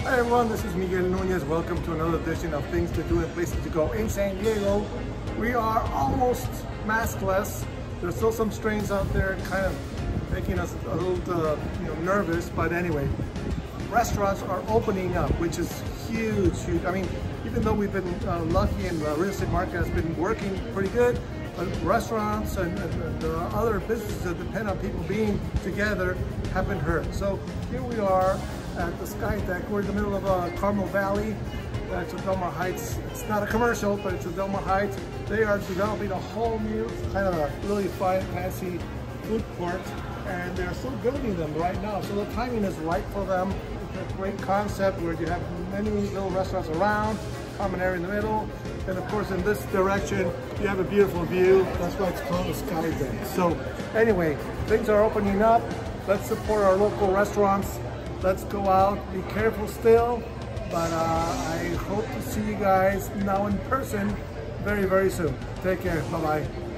Hi everyone, this is Miguel Nunez. Welcome to another edition of Things to Do and Places to Go in San Diego. We are almost maskless. There's still some strains out there kind of making us a little nervous, but anyway, restaurants are opening up, which is huge. I mean, even though we've been lucky and the real estate market has been working pretty good, but restaurants and other businesses that depend on people being together have been hurt. So here we are at the Sky Deck. We're in the middle of Carmel Valley. It's a Del Mar Heights. It's not a commercial, but it's a Del Mar Heights. They are developing a whole new kind of a really fine, fancy food court, and they're still building them right now. So the timing is right for them. It's a great concept where you have many little restaurants around, common area in the middle, and of course in this direction you have a beautiful view. That's why it's called the Sky Deck. So anyway, things are opening up. Let's support our local restaurants. Let's go out, be careful still, but I hope to see you guys now in person very, very soon. Take care, bye-bye.